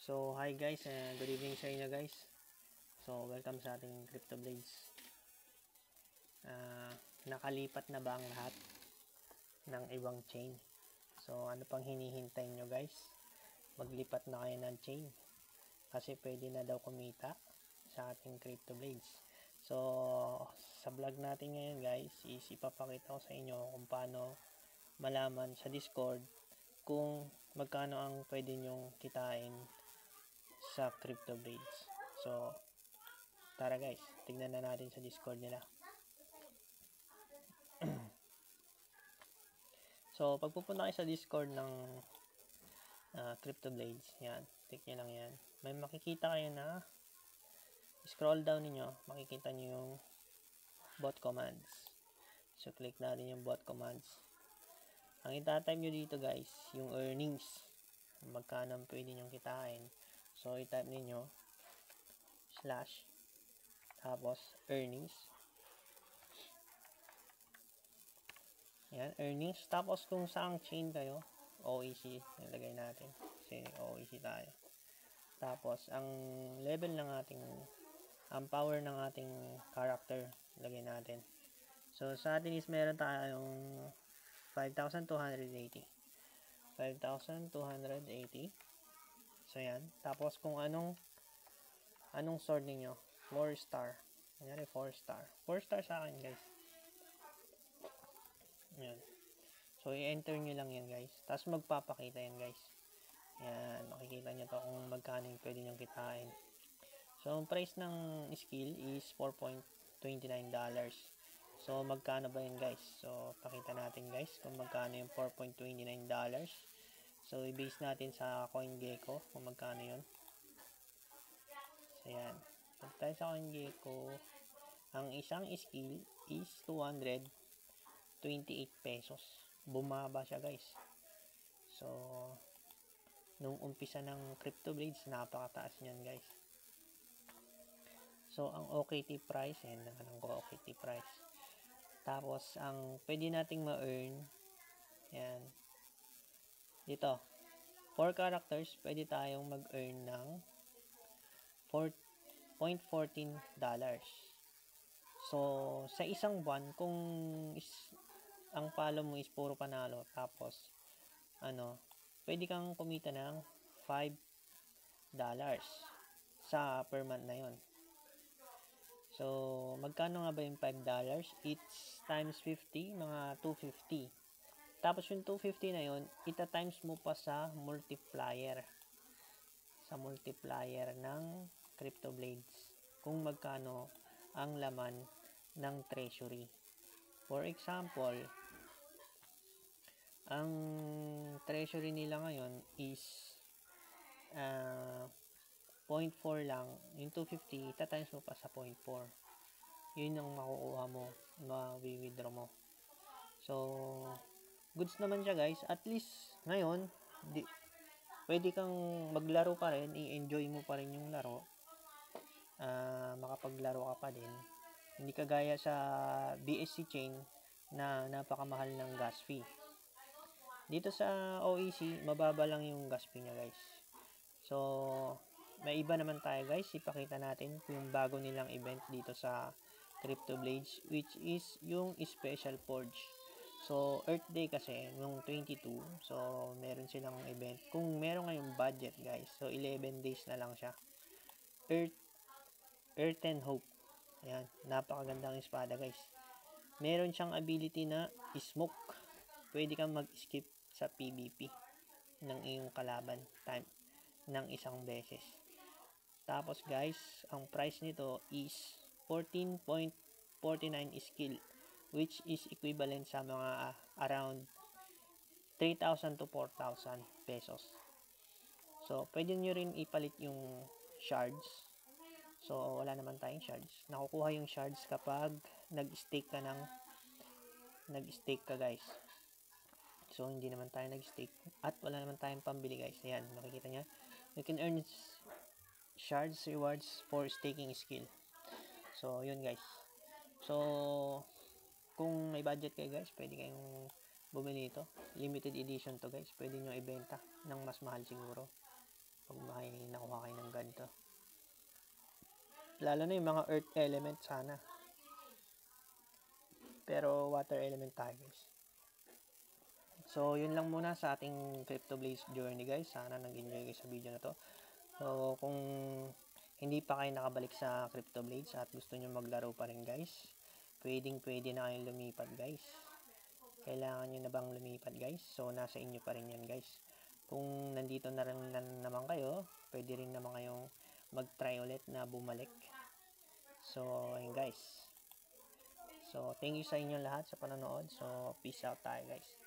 So, hi guys, good evening sa inyo guys. So, welcome sa ating Crypto Blades. Nakalipat na ba ang lahat ng ibang chain? So, ano pang hinihintay nyo guys? Maglipat na kayo ng chain. Kasi pwede na daw kumita sa ating Crypto Blades. So, sa vlog natin ngayon guys, is ipapakita ko sa inyo kung paano malaman sa Discord kung magkano ang pwede nyong kitain sa Crypto Blades. So, tara guys, tignan na natin sa Discord nila. So, pag pupunta kayo sa Discord ng Crypto Blades, yan, click nyo lang yan. May makikita kayo na scroll down niyo, makikita nyo yung bot commands. So, click natin yung bot commands. Ang itatype nyo dito guys, yung earnings. Magkano pwede nyong kitain. So, i-type niyo slash tapos earnings. Yan, earnings. Tapos kung saang chain kayo, OEC, nilagay natin. Kasi OEC tayo. Tapos, ang level ng ating, ang power ng ating character, lagay natin. So, sa atin is meron tayong 5,280. 5,280. So, yan. Tapos, kung anong sword ninyo, 4 star. Kunyari, 4 star. 4 star sa akin, guys. Yan. So, i-enter nyo lang yan, guys. Tapos, magpapakita yan, guys. Yan. Makikita nyo to kung magkano yung pwede nyong kitain. So, ang price ng skill is $4.29. So, magkano ba yun, guys? So, pakita natin, guys, kung magkano yung $4.29. So, i-base natin sa CoinGecko kung magkano yun. So, yan. Pag tayo sa CoinGecko, ang isang skill is 228 pesos. Bumaba siya guys. So, nung umpisa ng Crypto Blades, napakataas niyan guys. So, ang OKT price, yan lang ang OKT price. Tapos, ang pwede nating ma-earn, yan, dito, 4 characters, pwede tayong mag-earn ng $4.14. So, sa isang buwan, kung ang follow mo is puro panalo, tapos, pwede kang kumita ng $5 sa per month na yon. So, magkano nga ba yung $5? It's times 50, mga 250. Tapos, yung 250 na yon, ita-times mo pa sa multiplier. Sa multiplier ng Crypto Blades. Kung magkano ang laman ng treasury. For example, ang treasury nila ngayon is 0.4 lang. Yung 250, tatimes mo pa sa 0.4. Yun ang makukuha mo, ma-withdraw mo. So, goods naman siya guys. At least, ngayon, pwede kang maglaro pa rin, i-enjoy mo pa rin yung laro. Makapaglaro ka pa din. Hindi kagaya sa BSC chain na napakamahal ng gas fee. Dito sa OEC, mababa lang yung gas fee niya guys. So, may iba naman tayo guys. Ipakita natin yung bago nilang event dito sa Crypto Blades, which is yung Special Forge. So, Earth Day kasi, nung 22. So, meron silang event. Kung meron ngayong budget guys, so 11 days na lang siya. Earth and Hope. Ayan, napakagandang espada guys. Meron siyang ability na smoke. Pwede kang mag-skip sa PvP ng iyong kalaban time ng isang beses. Tapos guys, ang price nito is 14.49 skill, which is equivalent sa mga around 3,000 to 4,000 pesos. So, pwede nyo rin ipalit yung shards. So, wala naman tayong shards. Nakukuha yung shards kapag nag-stake ka guys. So, hindi naman tayo nag-stake. At wala naman tayong pambili guys. Ayan, makikita nyo. You can earn shards rewards for staking skill. So, yun guys. So, kung may budget kayo guys, pwede kayong bumili ito. Limited edition to guys. Pwede nyo ibenta ng mas mahal siguro. pag may nakuha kayo ng ganito. Lalo na yung mga earth element sana. Pero water element tayo guys. So, yun lang muna sa ating Crypto Blaze journey guys. Sana nag-enjoy kayo sa video na to. So, kung hindi pa kayo nakabalik sa Crypto Blades at gusto nyo maglaro pa rin guys, pwede na kayong lumipat guys. Kailangan nyo na bang lumipat guys? So, nasa inyo pa rin yan guys. Kung nandito na rin naman kayo, pwede rin naman kayong mag-try ulit na bumalik. So, ayun guys. So, thank you sa inyo lahat sa panonood. So, peace out tayo guys.